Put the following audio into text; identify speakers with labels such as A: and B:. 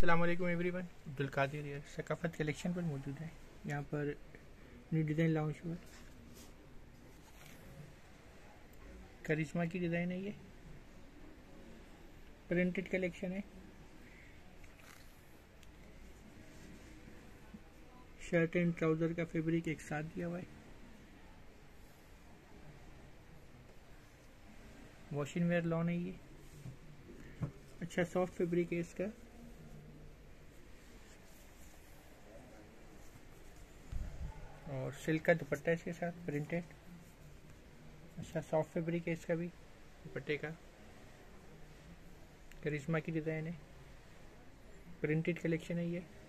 A: अस्सलाम वालेकुम एवरीवन। अब्दुल कादिर ये सकाफत कलेक्शन पर मौजूद है। यहाँ पर न्यू डिज़ाइन लॉन्च हुआ। करिश्मा की डिज़ाइन है, ये प्रिंटेड कलेक्शन है। शर्ट एंड ट्राउज़र का फैब्रिक एक साथ दिया हुआ है। वॉशिंग वेयर लॉन है ये। अच्छा सॉफ्ट फैब्रिक है इसका। और सिल्क का दुपट्टा इसके साथ प्रिंटेड। अच्छा सॉफ्ट फैब्रिक है इसका भी दुपट्टे का। करिश्मा की डिज़ाइन है, प्रिंटेड कलेक्शन है ये।